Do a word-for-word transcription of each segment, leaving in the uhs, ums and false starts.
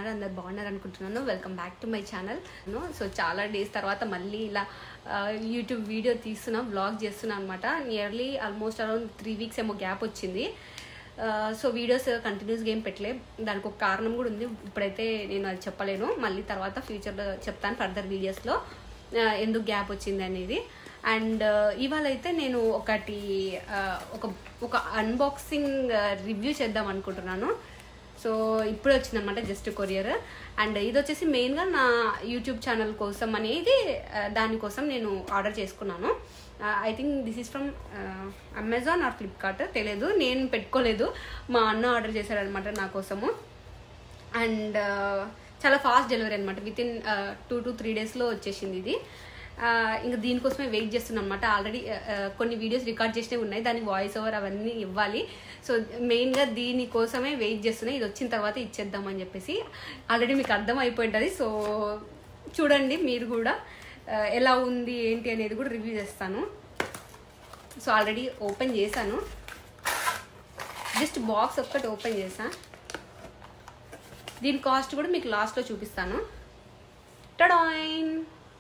ఉన్నారు? అందరు బాగున్నారు అనుకుంటున్నాను. Welcome back to my channel. So చాలా డేస్ తర్వాత మళ్ళీ ఇలా యూట్యూబ్ వీడియో తీస్తున్నా, వ్లాగ్ చేస్తున్నా అనమాట. Nearly almost around three weeks ఏమో గ్యాప్ వచ్చింది. సో వీడియోస్ కంటిన్యూస్గా ఏం పెట్టలే. దానికి ఒక కారణం కూడా ఉంది, ఇప్పుడైతే నేను అది చెప్పలేను. మళ్ళీ తర్వాత ఫ్యూచర్లో చెప్తాను ఫర్దర్ వీడియోస్లో ఎందుకు గ్యాప్ వచ్చింది అనేది. అండ్ ఇవాళ అయితే నేను ఒకటి ఒక ఒక అన్బాక్సింగ్ రివ్యూ చేద్దాం అనుకుంటున్నాను. సో ఇప్పుడే వచ్చిందనమాట, జస్ట్ కొరియర్. అండ్ ఇది వచ్చేసి మెయిన్గా నా యూట్యూబ్ ఛానల్ కోసం అనేది, దానికోసం నేను ఆర్డర్ చేసుకున్నాను. I think this is from Amazon or Flipkart, తెలియదు, నేను పెట్టుకోలేదు. మా అన్న ఆర్డర్ చేశాడనమాట నా కోసము. అండ్ చాలా ఫాస్ట్ డెలివరీ అనమాట, within two to three డేస్లో వచ్చేసింది ఇది. ఇంకా దీనికోసమే వెయిట్ చేస్తున్నాను అనమాట. ఆల్రెడీ కొన్ని వీడియోస్ రికార్డ్ చేసినవి ఉన్నాయి, దానికి వాయిస్ ఓవర్ అవన్నీ ఇవ్వాలి. సో మెయిన్గా దీనికోసమే వెయిట్ చేస్తున్నాయి. ఇది వచ్చిన తర్వాత ఇచ్చేద్దామని చెప్పేసి ఆల్రెడీ మీకు అర్థం అయిపోయి ఉంటుంది. సో చూడండి మీరు కూడా ఎలా ఉంది ఏంటి అనేది కూడా రివ్యూ చేస్తాను. సో ఆల్రెడీ ఓపెన్ చేశాను, జస్ట్ బాక్స్ ఒక్కటి ఓపెన్ చేశాను. దీని కాస్ట్ కూడా మీకు లాస్ట్లో చూపిస్తాను. టడాయిన్.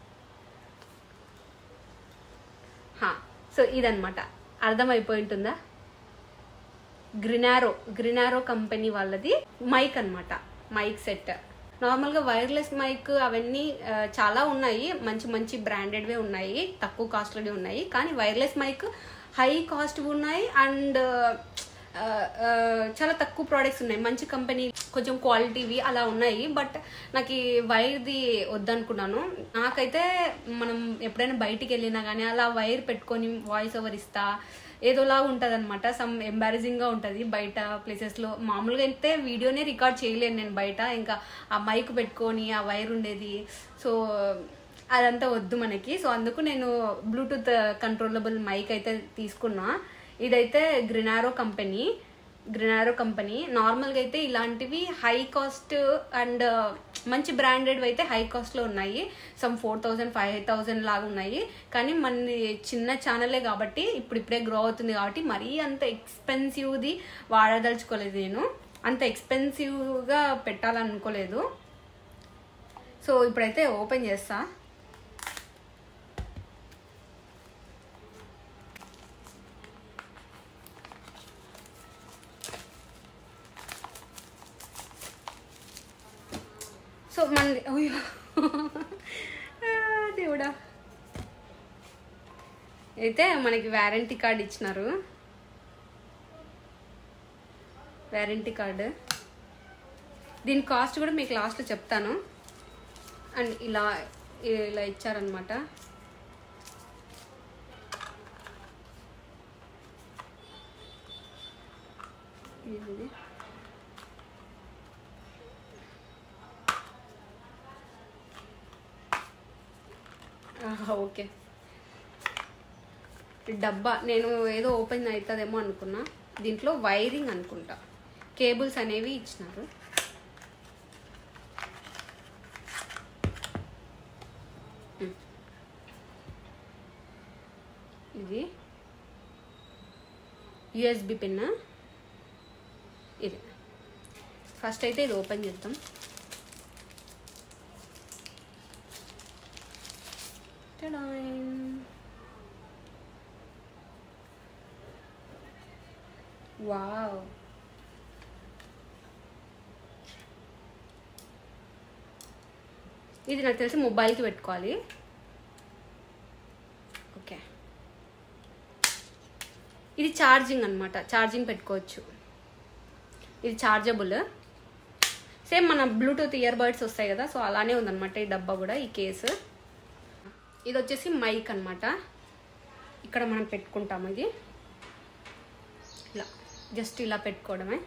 సో ఇదన్నమాట, అర్థమైపోయి ఉంటుందా? గ్రినారో గ్రినారో కంపెనీ వాళ్ళది మైక్ అనమాట, మైక్ సెట్. నార్మల్గా వైర్లెస్ మైక్ అవన్నీ చాలా ఉన్నాయి, మంచి మంచి బ్రాండెడ్వే ఉన్నాయి, తక్కువ కాస్ట్లోనే ఉన్నాయి. కానీ wireless mic high cost and అండ్ చాలా తక్కువ ప్రోడక్ట్స్ ఉన్నాయి, మంచి కంపెనీ, కొంచెం క్వాలిటీవి అలా ఉన్నాయి. బట్ నాకు ఈ వైర్ది వద్దనుకున్నాను. నాకైతే మనం ఎప్పుడైనా బయటికి వెళ్ళినా కానీ అలా వైర్ పెట్టుకొని వాయిస్ ఓవర్ ఇస్తా ఏదోలా ఉంటుంది అనమాట. సమ్ ఎంబారసింగ్గా ఉంటుంది బయట ప్లేసెస్లో. మామూలుగా అయితే వీడియోనే రికార్డ్ చేయలేను నేను బయట, ఇంకా ఆ మైక్ పెట్టుకొని ఆ వైర్ ఉండేది. సో అదంతా వద్దు మనకి. సో అందుకు నేను బ్లూటూత్ కంట్రోలబుల్ మైక్ అయితే తీసుకున్నా. ఇదైతే గ్రినారో కంపెనీ గ్రినారో కంపెనీ నార్మల్గా అయితే ఇలాంటివి హై కాస్ట్ అండ్ మంచి బ్రాండెడ్ అయితే హై కాస్ట్లో ఉన్నాయి. Some four thousand five thousand లాగా ఉన్నాయి. కానీ మన చిన్న ఛానలే కాబట్టి ఇప్పుడు ఇప్పుడే గ్రో అవుతుంది కాబట్టి మరీ అంత ఎక్స్పెన్సివ్ది వాడదలుచుకోలేదు నేను, అంత ఎక్స్పెన్సివ్గా పెట్టాలనుకోలేదు. సో ఇప్పుడైతే ఓపెన్ చేస్తా. సో మన దేవుడా, అయితే మనకి వారంటీ కార్డ్ ఇచ్చినారు. వారంటీ కార్డు, దీని కాస్ట్ కూడా మీకు లాస్ట్లో చెప్తాను. అండ్ ఇలా ఇలా ఇచ్చారనమాట. ఇది ఓకే, డబ్బా నేను ఏదో ఓపెన్ అవుతుందేమో అనుకున్నా. దీంట్లో వైరింగ్ అనుకుంటా, కేబుల్స్ అనేవి ఇచ్చినారు. ఇది యూఎస్బి పిన్. ఇది ఫస్ట్ అయితే ఇది ఓపెన్ చేద్దాం. వావ్, ఇది నాకు తెలిసి మొబైల్కి పెట్టుకోవాలి. ఓకే, ఇది ఛార్జింగ్ అనమాట, ఛార్జింగ్ పెట్టుకోవచ్చు. ఇది ఛార్జబుల్, సేమ్ మన బ్లూటూత్ ఇయర్ బడ్స్ వస్తాయి కదా, సో అలానే ఉందన్నమాట ఈ డబ్బా కూడా, ఈ కేసు. ఇది వచ్చేసి మైక్ అనమాట, ఇక్కడ మనం పెట్టుకుంటాము. ఇది ఇలా జస్ట్ ఇలా పెట్టుకోవడమే.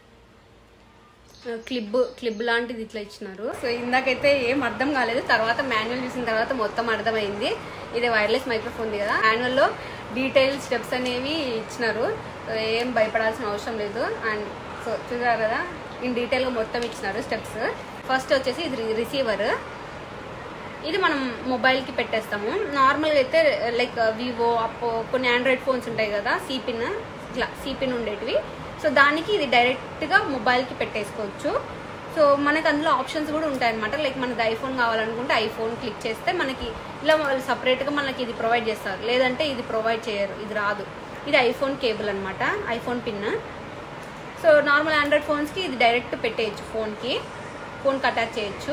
క్లిబ్ క్లిబ్ లాంటిది ఇట్లా ఇచ్చినారు. సో ఇందాకైతే ఏం అర్థం కాలేదు, తర్వాత మాన్యువల్ చూసిన తర్వాత మొత్తం అర్థమైంది. ఇది వైర్లెస్ మైక్రోఫోన్ కదా. మాన్యువల్లో డీటెయిల్ స్టెప్స్ అనేవి ఇచ్చినారు, ఏం భయపడాల్సిన అవసరం లేదు. అండ్ సో చూసారు కదా, ఇన్ డీటెయిల్గా మొత్తం ఇచ్చినారు స్టెప్స్. ఫస్ట్ వచ్చేసి ఇది రిసీవర్, ఇది మనం మొబైల్కి పెట్టేస్తాము. నార్మల్గా అయితే లైక్ వివో, అప్పో, కొన్ని ఆండ్రాయిడ్ ఫోన్స్ ఉంటాయి కదా, సిపిన్, ఇట్లా సిపిన్ ఉండేటివి. సో దానికి ఇది డైరెక్ట్గా మొబైల్కి పెట్టేసుకోవచ్చు. సో మనకి అందులో ఆప్షన్స్ కూడా ఉంటాయి అనమాట. లైక్ మనకి ఐఫోన్ కావాలనుకుంటే ఐఫోన్ క్లిక్ చేస్తే మనకి ఇలా వాళ్ళు సపరేట్గా మనకి ఇది ప్రొవైడ్ చేస్తారు, లేదంటే ఇది ప్రొవైడ్ చేయరు, ఇది రాదు. ఇది ఐఫోన్ కేబుల్ అనమాట, iPhone pin. So normal Android ఫోన్స్కి ఇది డైరెక్ట్ పెట్టేయచ్చు, ఫోన్కి ఫోన్కి అటాచ్ చేయొచ్చు.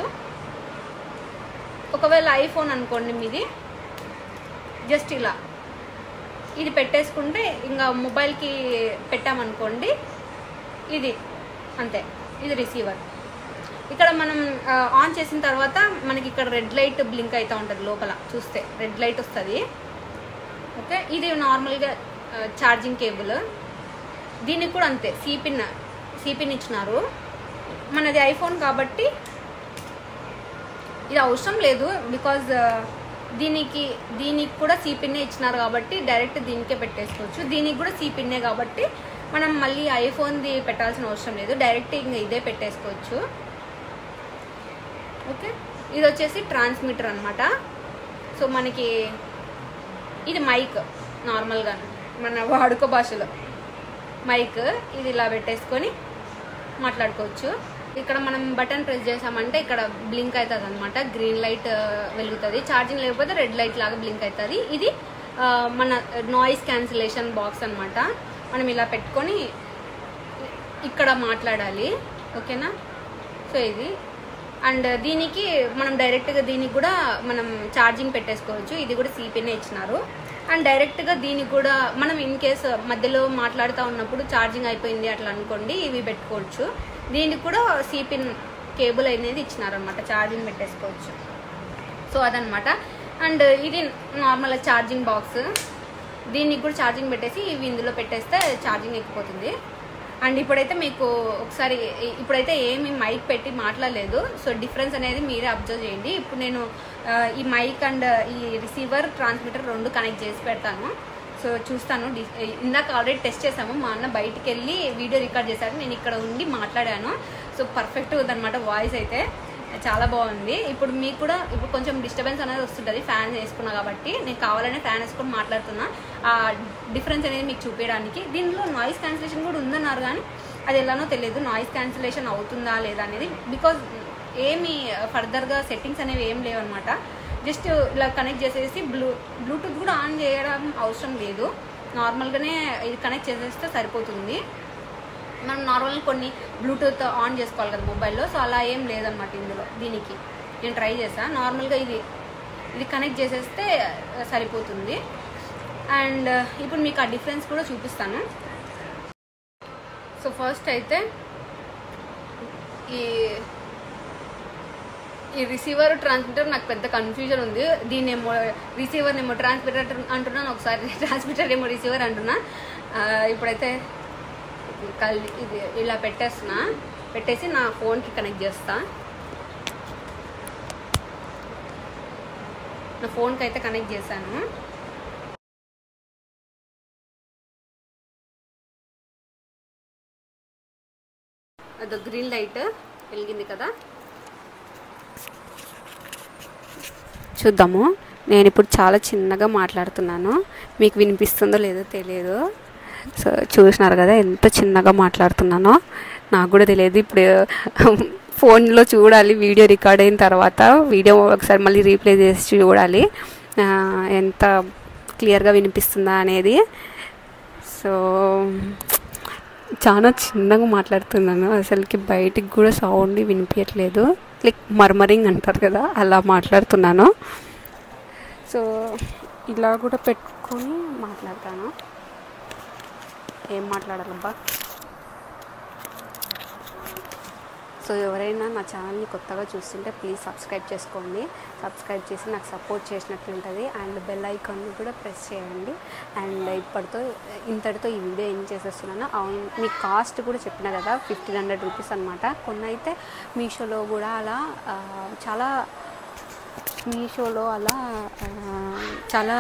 ఒకవేళ ఐఫోన్ అనుకోండి మీది, జస్ట్ ఇలా ఇది పెట్టేసుకుంటే ఇంకా మొబైల్కి పెట్టామనుకోండి, ఇది అంతే, ఇది రిసీవర్. ఇక్కడ మనం ఆన్ చేసిన తర్వాత మనకి ఇక్కడ రెడ్ లైట్ బ్లింక్ అవుతూ ఉంటుంది, లోపల చూస్తే రెడ్ లైట్ వస్తుంది. ఓకే, ఇది నార్మల్గా ఛార్జింగ్ కేబుల్. దీనికి కూడా అంతే, సిపిన్ సిపిన్ ఇచ్చినారు. మనది ఐఫోన్ కాబట్టి ఇది అవసరం లేదు, బికాజ్ దీనికి దీనికి కూడా సిపిన్నే ఇచ్చినారు కాబట్టి డైరెక్ట్ దీనికే పెట్టేసుకోవచ్చు. దీనికి కూడా సిపిన్నే కాబట్టి మనం మళ్ళీ ఐఫోన్ది పెట్టాల్సిన అవసరం లేదు, డైరెక్ట్ ఇంకా ఇదే పెట్టేసుకోవచ్చు. ఓకే, ఇది వచ్చేసి ట్రాన్స్మిటర్ అనమాట. సో మనకి ఇది మైక్, నార్మల్గా మన వాడుక భాషలో మైక్. ఇది ఇలా పెట్టేసుకొని మాట్లాడుకోవచ్చు. ఇక్కడ మనం బటన్ ప్రెస్ చేసామంటే ఇక్కడ బ్లింక్ అవుతుంది అనమాట, గ్రీన్ లైట్ వెలుగుతుంది. ఛార్జింగ్ లేకపోతే రెడ్ లైట్ లాగా బ్లింక్ అవుతుంది. ఇది మన నాయిస్ క్యాన్సిలేషన్ బాక్స్ అనమాట. మనం ఇలా పెట్టుకొని ఇక్కడ మాట్లాడాలి, ఓకేనా. సో ఇది అండ్ దీనికి మనం డైరెక్ట్గా దీనికి కూడా మనం ఛార్జింగ్ పెట్టేసుకోవచ్చు. ఇది కూడా సిపినే ఇచ్చినారు. అండ్ డైరెక్ట్గా దీనికి కూడా మనం ఇన్ కేస్ మధ్యలో మాట్లాడుతూ ఉన్నప్పుడు ఛార్జింగ్ అయిపోయింది అట్లా అనుకోండి, ఇవి పెట్టుకోవచ్చు. దీనికి కూడా సిపిన్ కేబుల్ అనేది ఇచ్చినారనమాట, ఛార్జింగ్ పెట్టేసుకోవచ్చు. సో అదనమాట. అండ్ ఇది నార్మల్ ఛార్జింగ్ బాక్స్, దీనికి కూడా ఛార్జింగ్ పెట్టేసి ఇవి ఇందులో పెట్టేస్తే ఛార్జింగ్ ఎక్కిపోతుంది. అండ్ ఇప్పుడైతే మీకు ఒకసారి ఇప్పుడైతే ఏమి మైక్ పెట్టి మాట్లాడలేదు, సో డిఫరెన్స్ అనేది మీరే అబ్జర్వ్ చేయండి. ఇప్పుడు నేను ఈ మైక్ అండ్ ఈ రిసీవర్ ట్రాన్స్మిటర్ రెండు కనెక్ట్ చేసి పెడతాను. సో చూస్తాను. ఇందాక ఆల్రెడీ టెస్ట్ చేసాము, మా అన్న బయటికి వెళ్ళి వీడియో రికార్డ్ చేశాడు, నేను ఇక్కడ ఉండి మాట్లాడాను. సో పర్ఫెక్ట్గా ఉందన్నమాట, వాయిస్ అయితే చాలా బాగుంది. ఇప్పుడు మీకు కూడా ఇప్పుడు కొంచెం డిస్టర్బెన్స్ అనేది వస్తుంటుంది, ఫ్యాన్ వేసుకున్నా కాబట్టి. నేను కావాలనే ఫ్యాన్ వేసుకొని మాట్లాడుతున్నా, ఆ డిఫరెన్స్ అనేది మీకు చూపించడానికి. దీనిలో నాయిస్ క్యాన్సిలేషన్ కూడా ఉందన్నారు, కానీ అది ఎలానో తెలియదు నాయిస్ క్యాన్సిలేషన్ అవుతుందా లేదా అనేది. బికాజ్ ఏమి ఫర్దర్గా సెట్టింగ్స్ అనేవి ఏం లేవన్నమాట. జస్ట్ ఇలా కనెక్ట్ చేసేసి బ్లూ బ్లూటూత్ కూడా ఆన్ చేయడం అవసరం లేదు, నార్మల్గానే ఇది కనెక్ట్ చేసేస్తే సరిపోతుంది. మనం నార్మల్గా కొన్ని బ్లూటూత్ ఆన్ చేసుకోవాలి కదా మొబైల్లో, సో అలా ఏం లేదనమాట ఇందులో. దీనికి నేను ట్రై చేశాను, నార్మల్గా ఇది ఇది కనెక్ట్ చేసేస్తే సరిపోతుంది. అండ్ ఇప్పుడు మీకు ఆ డిఫరెన్స్ కూడా చూపిస్తాను. సో ఫస్ట్ అయితే ఈ ఈ రిసీవర్ ట్రాన్స్మిటర్ నాకు పెద్ద కన్ఫ్యూజన్ ఉంది. దీన్ని ఏమో రిసీవర్ ఏమో ట్రాన్స్మిటర్ అంటున్నాను, ఒకసారి ట్రాన్స్మిటర్ ఏమో రిసీవర్ అంటున్నా. ఇప్పుడైతే కలిసి ఇది ఇలా పెట్టేస్తున్నా, పెట్టేసి నా ఫోన్కి కనెక్ట్ చేస్తా. నా ఫోన్కి అయితే కనెక్ట్ చేశాను. అది గ్రీన్ లైట్ వెలిగింది కదా, చూద్దాము. నేను ఇప్పుడు చాలా చిన్నగా మాట్లాడుతున్నాను, మీకు వినిపిస్తుందో లేదో తెలియదు. సో చూసినారు కదా ఎంత చిన్నగా మాట్లాడుతున్నానో, నాకు కూడా తెలియదు. ఇప్పుడు ఫోన్లో చూడాలి, వీడియో రికార్డ్ అయిన తర్వాత వీడియో ఒకసారి మళ్ళీ రీప్లే చేసి చూడాలి ఎంత క్లియర్గా వినిపిస్తుందా అనేది. సో చాలా చిన్నగా మాట్లాడుతున్నాను, అసలుకి బయటికి కూడా సౌండ్ వినిపించట్లేదు. లైక్ మర్మరింగ్ అంటారు కదా, అలా మాట్లాడుతున్నాను. సో ఇలా కూడా పెట్టుకొని మాట్లాడతాను. ఏం మాట్లాడాలబ్బా. సో ఎవరైనా నా ఛానల్ని కొత్తగా చూస్తుంటే ప్లీజ్ సబ్స్క్రైబ్ చేసుకోండి. సబ్స్క్రైబ్ చేసి నాకు సపోర్ట్ చేసినట్లు ఉంటుంది. అండ్ బెల్ ఐకాన్ని కూడా ప్రెస్ చేయండి. అండ్ ఇప్పటితో ఇంతటితో ఈ వీడియో ఏం చేసేస్తున్నాను. అవును, మీకు కాస్ట్ కూడా చెప్పిన కదా, ఫిఫ్టీన్ హండ్రెడ్ రూపీస్ అనమాట. కొన్ని అయితే మీషోలో కూడా అలా చాలా మీషోలో అలా చాలా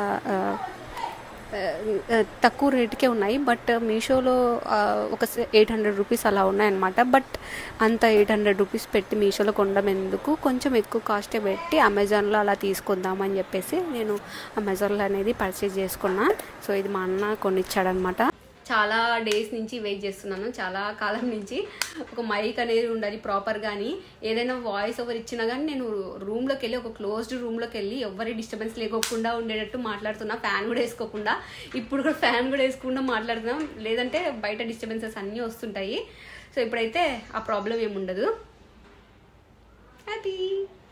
తక్కువ రేటుకే ఉన్నాయి. బట్ మీషోలో ఒక ఎయిట్ హండ్రెడ్ రూపీస్ అలా ఉన్నాయన్నమాట. బట్ అంత ఎయిట్ హండ్రెడ్ రూపీస్ పెట్టి మీషోలో కొనడం ఎందుకు, కొంచెం ఎక్కువ కాస్టే పెట్టి అమెజాన్లో అలా తీసుకుందామని చెప్పేసి నేను అమెజాన్లో అనేది పర్చేజ్ చేసుకున్నా. సో ఇది మా అన్న కొనిచ్చాడనమాట. చాలా డేస్ నుంచి వెయిట్ చేస్తున్నాను, చాలా కాలం నుంచి. ఒక మైక్ అనేది ఉండాలి ప్రాపర్ గానీ, ఏదైనా వాయిస్ ఓవర్ ఇచ్చినా కానీ నేను రూమ్లోకి వెళ్ళి ఒక క్లోజ్డ్ రూమ్లోకి వెళ్ళి ఎవరి డిస్టర్బెన్స్ లేకోకుండా ఉండేటట్టు మాట్లాడుతున్నా, ఫ్యాన్ కూడా వేసుకోకుండా. ఇప్పుడు కూడా ఫ్యాన్ కూడా వేసుకోకుండా మాట్లాడుతున్నాం, లేదంటే బయట డిస్టర్బెన్సెస్ అన్నీ వస్తుంటాయి. సో ఇప్పుడైతే ఆ ప్రాబ్లం ఏముండదు. హ్యాపీ.